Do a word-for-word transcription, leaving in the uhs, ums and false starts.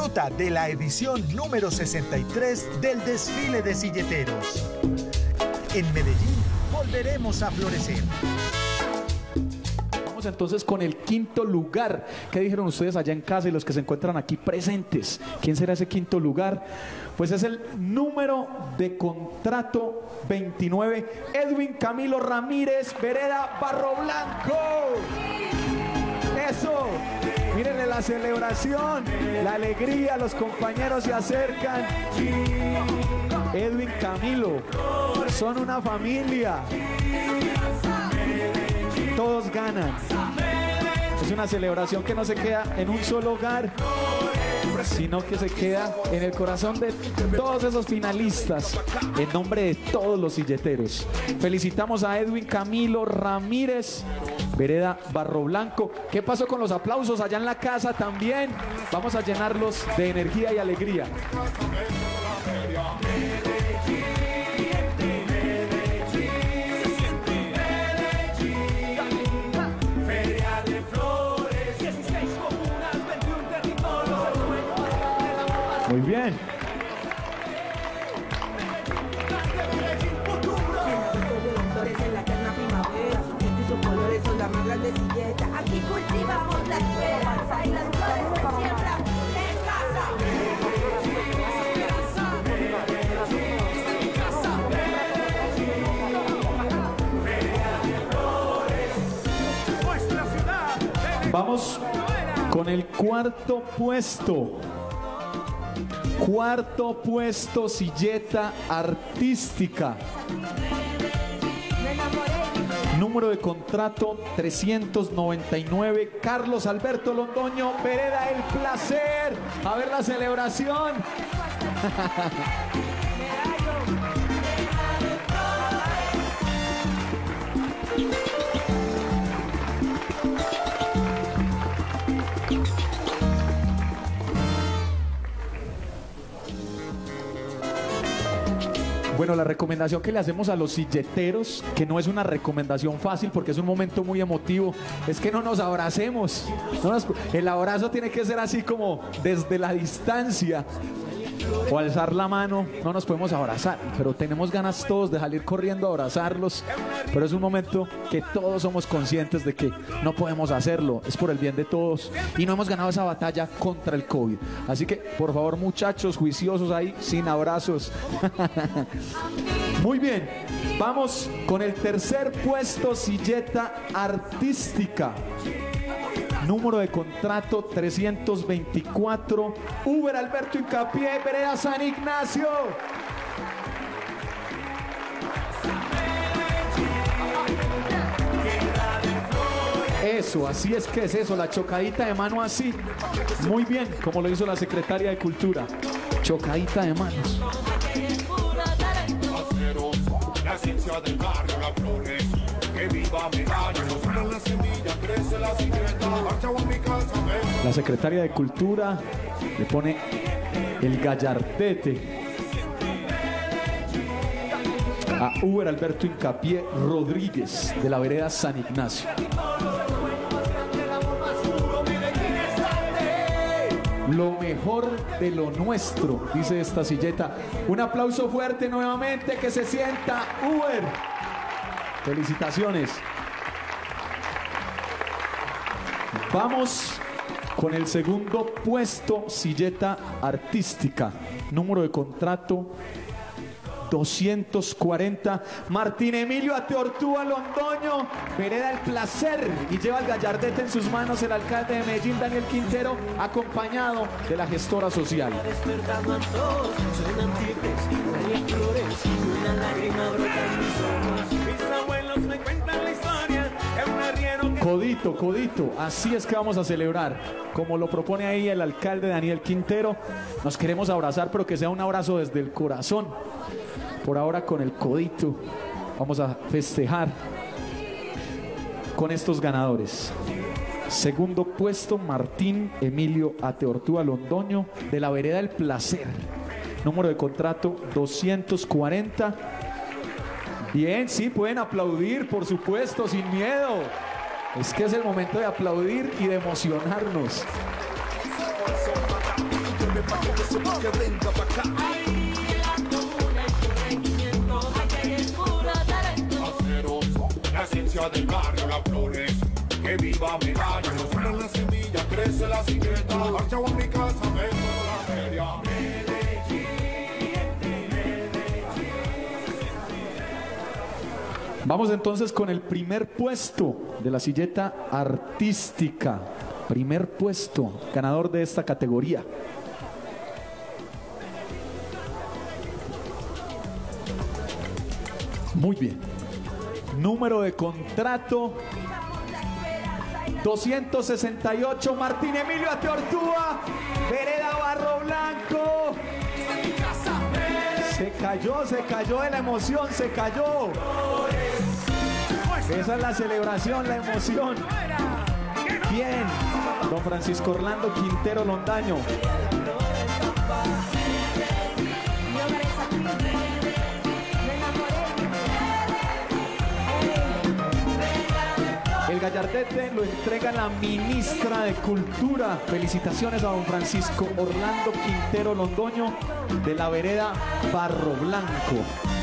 Disfruta de la edición número sesenta y tres del desfile de silleteros. En Medellín volveremos a florecer. Vamos entonces con el quinto lugar. ¿Qué dijeron ustedes allá en casa y los que se encuentran aquí presentes? ¿Quién será ese quinto lugar? Pues es el número de contrato veintinueve, Edwin Camilo Ramírez, Vereda Barro Blanco. Eso, mírenle la celebración, la alegría, los compañeros se acercan. Edwin Camilo, son una familia, todos ganan. Es una celebración que no se queda en un solo hogar, sino que se queda en el corazón de todos esos finalistas, en nombre de todos los silleteros. Felicitamos a Edwin Camilo Ramírez, Vereda Barro Blanco. ¿Qué pasó con los aplausos allá en la casa también? Vamos a llenarlos de energía y alegría. Muy bien. Aquí cultivamos la esperanza y la flores se siembran en casa. Vamos con el cuarto puesto. Cuarto puesto, silleta artística. Número de contrato trescientos noventa y nueve, Carlos Alberto Londoño, Vereda El Placer. A ver la celebración. Bueno, la recomendación que le hacemos a los silleteros, que no es una recomendación fácil porque es un momento muy emotivo, es que no nos abracemos. No nos, el abrazo tiene que ser así como desde la distancia o alzar la mano. No nos podemos abrazar, pero tenemos ganas todos de salir corriendo a abrazarlos. Pero es un momento que todos somos conscientes de que no podemos hacerlo. Es por el bien de todos y no hemos ganado esa batalla contra el COVID. Así que, por favor, muchachos juiciosos ahí, sin abrazos. Muy bien, vamos con el tercer puesto, silleta artística. Número de contrato trescientos veinticuatro, Uber Alberto Hincapié, Vereda San Ignacio. Eso, así es que es eso, la chocadita de mano así. Muy bien, como lo hizo la secretaria de Cultura. Chocadita de manos. La ciencia del barrio, las flores, que viva Medallo, la semilla, crece la silleta, marcha a mi casa. La secretaria de Cultura le pone el gallardete a Uber Alberto Hincapié Rodríguez de la Vereda San Ignacio. Lo mejor de lo nuestro, dice esta silleta. Un aplauso fuerte nuevamente, que se sienta Uber. Felicitaciones. Vamos con el segundo puesto, silleta artística. Número de contrato doscientos cuarenta, Martín Emilio Ateortúa Londoño, Vereda El Placer, y lleva el gallardete en sus manos el alcalde de Medellín, Daniel Quintero, acompañado de la gestora social. Codito, codito, así es que vamos a celebrar, como lo propone ahí el alcalde Daniel Quintero. Nos queremos abrazar, pero que sea un abrazo desde el corazón. Por ahora con el codito vamos a festejar con estos ganadores. Segundo puesto, Martín Emilio Ateortúa Londoño de la Vereda El Placer. Número de contrato doscientos cuarenta. Bien, sí, pueden aplaudir, por supuesto, sin miedo. Es que es el momento de aplaudir y de emocionarnos. pa' que se que venga pa' acá. Ahí en la comuna y su regimiento, aquí hay puro talento. Aceroso, la esencia del barrio, las flores, que viva Medallo. Siembra la semilla, crece la silleta, marcha a mi casa, vengo a la feria. Vamos entonces con el primer puesto de la silleta artística. Primer puesto, ganador de esta categoría. Muy bien. Número de contrato doscientos sesenta y ocho, Martín Emilio Ateortúa, Vereda Barro Blanco. Se cayó, se cayó de la emoción, se cayó. Esa es la celebración, la emoción. Bien, don Francisco Orlando Quintero Londaño. El gallardete lo entrega la ministra de Cultura. Felicitaciones a don Francisco Orlando Quintero Londoño de la Vereda Barro Blanco.